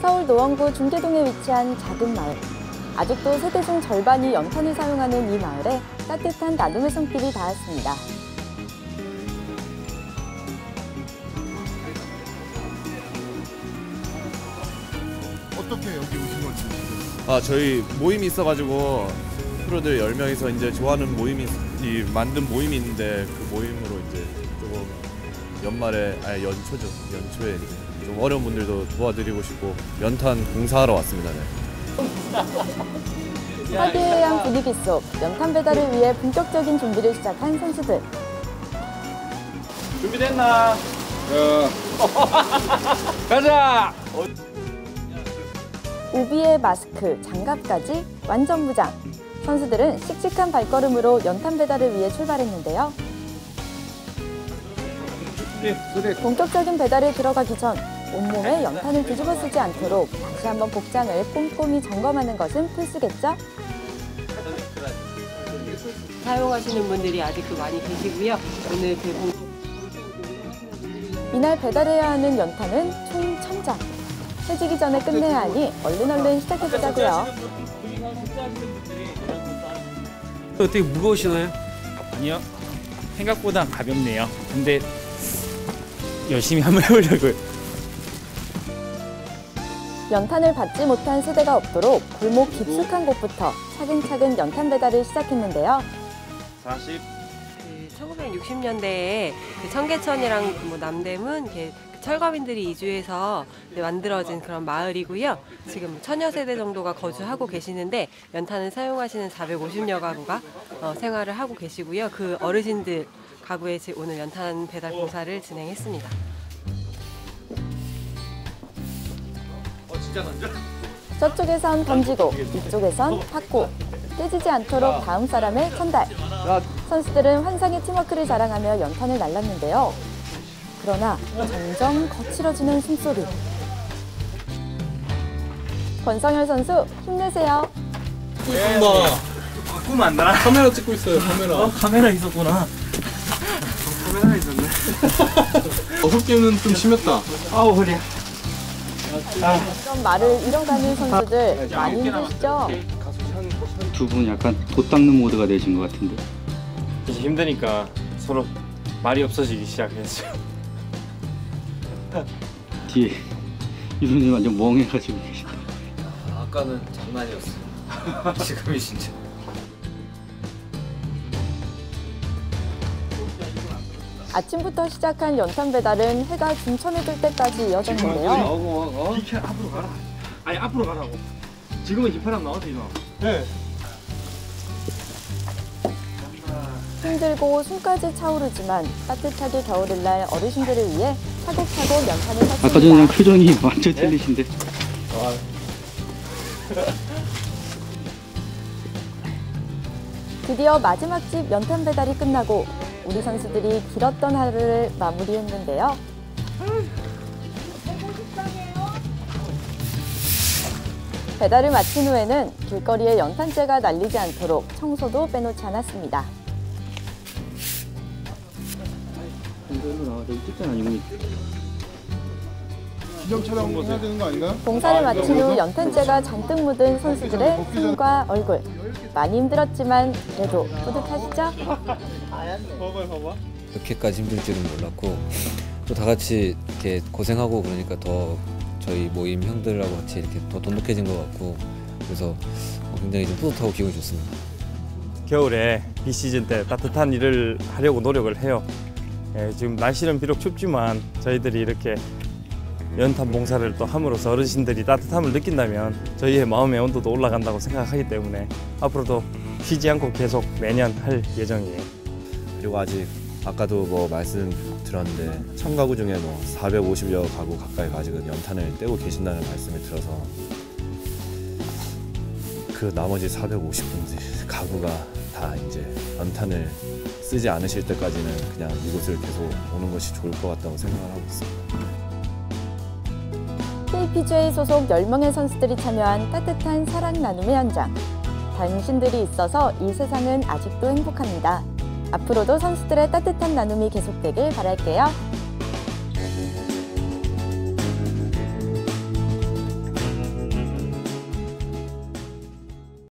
서울 노원구 중계동에 위치한 작은 마을. 아직도 세대 중 절반이 연탄을 사용하는 이 마을에 따뜻한 나눔의 손길이 닿았습니다. 어떻게 여기 오신 건지? 저희 모임이 있어가지고 프로들 10명이서 이제 좋아하는 모임이 만든 모임이 있는데 그 모임으로 이제 조금 연초에 이제 좀 어려운 분들도 도와드리고 싶고 연탄 봉사하러 왔습니다. 네. 화기애애한 분위기 속 연탄 배달을 위해 본격적인 준비를 시작한 선수들. 준비됐나? 가자! 우비에 마스크, 장갑까지 완전 무장. 선수들은 씩씩한 발걸음으로 연탄 배달을 위해 출발했는데요. 본격적인 배달에 들어가기 전 온몸에 연탄을 뒤집어 쓰지 않도록 다시 한번 복장을 꼼꼼히 점검하는 것은 필수겠죠? 사용하시는 분들이 아직도 많이 계시고요. 오늘 이날 배달해야 하는 연탄은 총 1000장. 해지기 전에 끝내야 하니 얼른 시작해보자고요. 어떻게 무거우시나요? 아니요. 생각보다 가볍네요. 근데 열심히 한번 해보려고요. 연탄을 받지 못한 세대가 없도록 골목 깊숙한 곳부터 차근차근 연탄 배달을 시작했는데요. 1960년대에 청계천이랑 남대문 철거민들이 이주해서 만들어진 그런 마을이고요. 지금 1000여 세대 정도가 거주하고 계시는데 연탄을 사용하시는 450여 가구가 생활을 하고 계시고요. 그 어르신들 가구에 오늘 연탄 배달 봉사를 진행했습니다. 저쪽에선 던지고 이쪽에선 받고 깨지지 않도록 다음 사람의 전달. 선수들은 환상의 팀워크를 자랑하며 연탄을 날랐는데요. 그러나 점점 거칠어지는 숨소리. 권성열 선수 힘내세요. 바꾸면 안 되나? 카메라 찍고 있어요, 카메라. 카메라 있었구나. 카메라 있었네. 어깨는 좀 심했다. 아우, 허리야. 그런 말을 잃어가는 선수들 많이 힘드시죠? 두 분 약간 돛 닦는 모드가 되신 것 같은데. 이제 힘드니까 서로 말이 없어지기 시작했어요. 뒤에 이분이 완전 멍해가지고 계시다. 아까는 장난이었어. 지금이 진짜. 아침부터 시작한 연탄 배달은 해가 중천에 들 때까지 이어졌는데요. 비켜, 앞으로 가라. 아니, 앞으로 가라고. 지금은 휘파람 나와서 이거. 네. 힘들고 숨까지 차오르지만 따뜻하게 겨울을 날 어르신들을 위해 차곡차곡 연탄을 샀습니다. 아까 전이랑 표정이 완전 틀리신데. 드디어 마지막 집 연탄 배달이 끝나고 우리 선수들이 길었던 하루를 마무리했는데요. 배달을 마친 후에는 길거리에 연탄재가 날리지 않도록 청소도 빼놓지 않았습니다. 기념 촬영 해야 되는 거 아닌가요? 봉사를 마친 후 연탄재가 잔뜩 묻은 선수들의 손과 얼굴. 많이 힘들었지만 그래도 뿌듯하시죠? 이렇게까지 힘들지는 몰랐고 또 다 같이 이렇게 고생하고 그러니까 더 저희 모임 형들하고 같이 이렇게 더 돈독해진 것 같고 그래서 굉장히 좀 뿌듯하고 기분이 좋습니다. 겨울에 비시즌 때 따뜻한 일을 하려고 노력을 해요. 지금 날씨는 비록 춥지만 저희들이 이렇게 연탄 봉사를 또 함으로써 어르신들이 따뜻함을 느낀다면 저희의 마음의 온도도 올라간다고 생각하기 때문에 앞으로도 쉬지 않고 계속 매년 할 예정이에요. 그리고 아직 아까도 뭐 말씀드렸는데 1000가구 중에 뭐 450여 가구 가까이가 아직은 연탄을 떼고 계신다는 말씀을 들어서 그 나머지 450분들 가구가 다 이제 연탄을 쓰지 않으실 때까지는 그냥 이곳을 계속 오는 것이 좋을 것 같다고 생각을 하고 있습니다. KPGA 소속 10명의 선수들이 참여한 따뜻한 사랑 나눔의 현장. 당신들이 있어서 이 세상은 아직도 행복합니다. 앞으로도 선수들의 따뜻한 나눔이 계속되길 바랄게요.